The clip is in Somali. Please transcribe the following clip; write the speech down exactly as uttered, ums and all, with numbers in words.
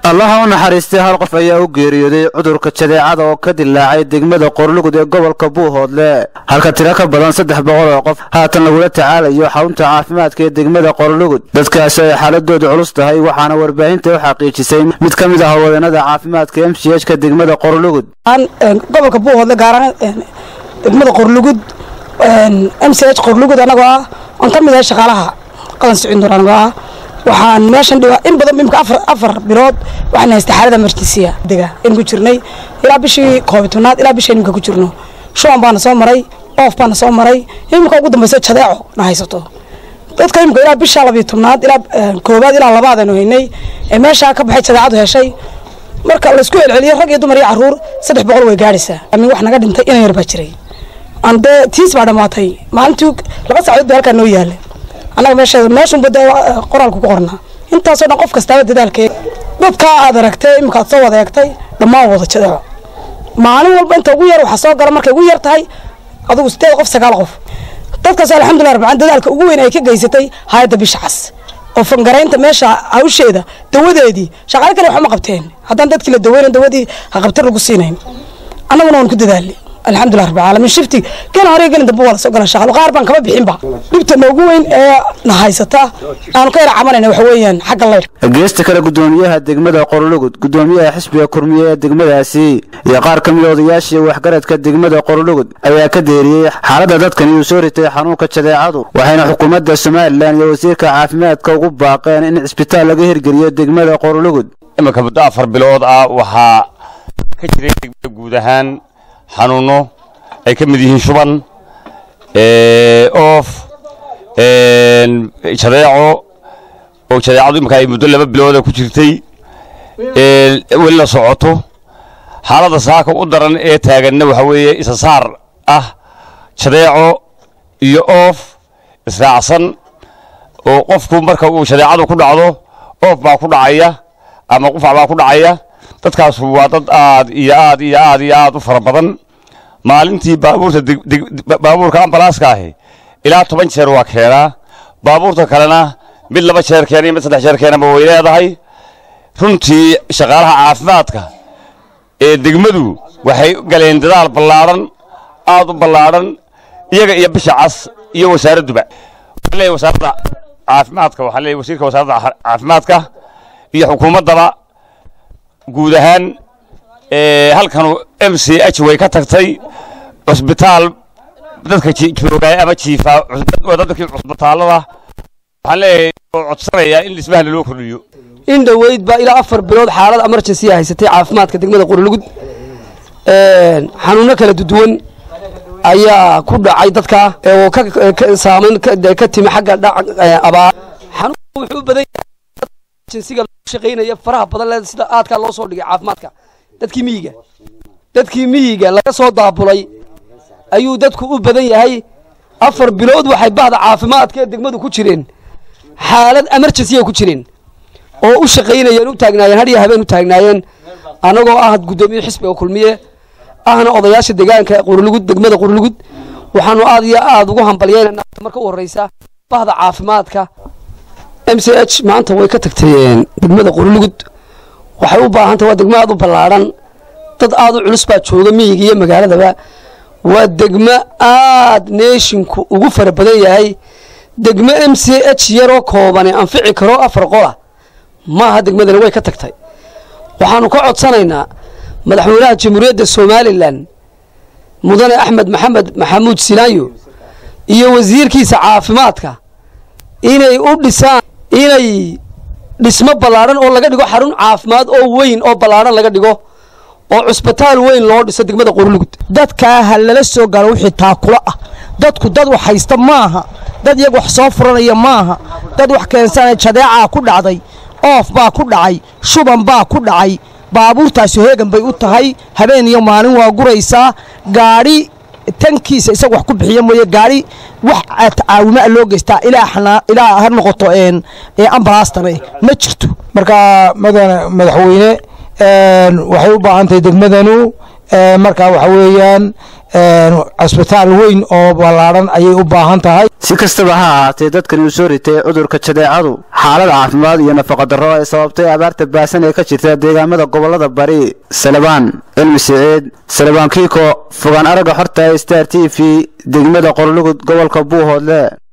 الله naxariistay hal qof ayaa u geeriyooday cudurka jadeecada oo ka dilaacay degmada Qorlugud ee gobolka Buuhoodle halka tiro ka badan saddex boqol oo qof haatan lagu tacaalayo xarunta caafimaadka ee degmada Qorlugud dadkaas ay xaaladoodu culus tahay waxaana warbaahinta u xaqiijisay mid ka mid ah haweenada caafimaadka M C H ka degmada Qorlugud aan gobolka Buuhoodle gaar ahaan degmada Qorlugud M C H Qorlugud anaga aan ka mid ah shaqaalaha qalan socon doonaa waxaan meeshan dhawaa in badan imka afar afar bilood waxaan haystay xaalada emergency diga in ku jirnay ilaa bishii koobnaad ilaa bishii imka ku jirno shoon baan soo maray oof baan soo maray imka ugu dambeysay jadeeco na haysato dadka imka ilaa bishii labayo tobnaad ilaa koobaad ilaa labaad aan haynay ee meesha ka baxay jadeecadu heshay marka la isku celceliyo rag iyo dumar iyo caruur saddex boqol way gaaraysaa ama wax naga dhintay in yar ba jiray ande tiis baa dhamaatay maalintii laba saacadood halka noo yaale anaga meesha meeshan bada qoraalku ku qornaa intaas oo dhan qof kasta dadaalkee dadka aad aragtay imka soo wada eegtay dhamaan wada jadeeco maalin walba inta ugu yar waxa soo gala markay ugu yar tahay adigu sideed qof sagaal qof dadkaas alxamdulillah rabbi dadaalka ugu weyn ay ka geysatay hay'adda bishacas oo fangaraynta meesha hawsheeda dawadeedii shaqaale kale wax ma qabteen haddaan dadkii la daweyn dawadii ha qabtar lagu siinayn anaguna waan ku dadaalay alxamdulillah rabbil alamin shifti kan hore galin dab wala soo galan shaqo qaar baan kaba bixin ba dibta noogu weyn ee nahaysata aan ka yar camalina wax weeyaan xagga leer geesta kale gudoomiyaha degmada Qorlugud gudoomiyaha xisbiga kurmiye degmadaasi iyo qaar ka mid ah odayaashii waxgaradka degmada Qorlugud ayaa ka deeriyay xaaladda dadkan uu soo ritay xanuunka jadeecadu waxayna xukuumadda Soomaaliland iyo wasiirka caafimaadka ugu baaqeen in isbitaal laga hirgeliyo degmada Qorlugud imika muddo afar bilood ah waxa ka jiray degmada guud ahaan xanuuno ay ka mid yihiin shuban ee oof een jadeeco oo jadeecadu imka ay muddo laba bilood ku jirtay ee wala socoto xaaladda saaka u daran ee taaganna waxa weeye isa saar ah jadeeco iyo oof israacsan oo qofku marka uu jadeecadu ku dhacdo oof baa ku dhacaya ama qufac baa ku dhacaya dadkaas waa dad aad iyo aad iyo aad iyo aad u fara badan maalintii baabuurta baabuurka ambalaaska ah ilaa toban jeer waa keenaa baabuurta kalena mid laba jeer keenay mid saddex jeer keenaba way leedahay runtii shaqaalaha caafimaadka ee degmadu waxay galeen dadaal ballaaran aad u ballaaran iyaga iyo bisha cas iyo wasaaradduba waxaa leeyahay wasaaradda caafimaadka waxaa leeyahay wasiirka wasaaradda caafimaadka iyo xukuumaddaba guud ahaan ee halkan M C H way ka tagtay cusbitaal dadka joogay ama jiifa dadka cusbitaalada waxaan leeyahay codsanaya in dhismaha loo kordhiyo in dhaweyd ba ilaa afar bilood xaalad emergency haysatay caafimaadka degmada Qorlugud ee xanuuno kala duwan ayaa ku dhacay dadka oo ka saameyn ka timi xagga abaar xanuunku wuxuu badan jinsiga shaqeynaya faraha badan leh sida aadka loo soo dhigay caafimaadka dadkii miyiga dadkii miyiga laga soo daabulay ayuu dadku u badan yahay afar bilood waxay bahda caafimaadka degmadu ku jireen xaalad emergency ku jireen oo u shaqeynayeen u taagnaayeen hadiya habeen u taagnaayeen anagoo ah gudoomiye xisbiga kulmiye ahna odayaasha deegaanka Qorlugud degmada Qorlugud waxaanu aad iyo aad ugu hambalyeynaa marka u horeysa bahda caafimaadka M C H maanta way ka tagtay degmada Qorlugud waxay u baahan tahay degmo aad u ballaaran dad aad u culus baa jooga miyiga iyo magaaladaba waa degmo aad nationku ugu fara badan yahay degmo M C H yaro kooban anfici karo afar qola ma aha degmadana way ka tagtay waxaanu ka codsanaynaa madaxweynaha jamhuuriyadda Soomaaliland mudane Axmed Maxamed Maxamuud Silaayo iyo wasiirkiisa caafimaadka inay u dhisaan inay dhismo ballaaran oo laga dhigo xarun caafimaad oo weyn oo ballaaran laga dhigo oo cusbitaal weyn loo dhiso degmada Qorlugud dadka hal la soo galo wixii taakula ah dadku dad wax haysta maaha dad iyagu wax soo furanaya maaha dad wax keensanay jadeeca ku dhacday oof baa ku dhacay shuban baa ku dhacay baabuurtaasi heegan bay u tahay habeen iyo maalin waa guraysaa gaari tankiisa isagu wax ku bixiyo mooye gaari wax taawuma loo geystaa ilaa xana ilaa har noqoto een ee ambalaastana ma jirto marka madaxweyne een waxay u baahan tahay degmadanu ee marka waxa weeyaan cisbitaal weyn oo ballaaran ayay u baahan tahay. si kastaba ha ahaatee dadkan uu soo ritay cudurka jadeecadu xaalad caafimaad iyo nafaqo darro ay sababtay abaarta baasan ee ka jirta deegaamada gobolada bari. Salabaan Cilmi Saciid, Salabaan Kiiko, fogaan aragga xorta Star T V, degmada Qorlugud, gobolka Buuhoodle.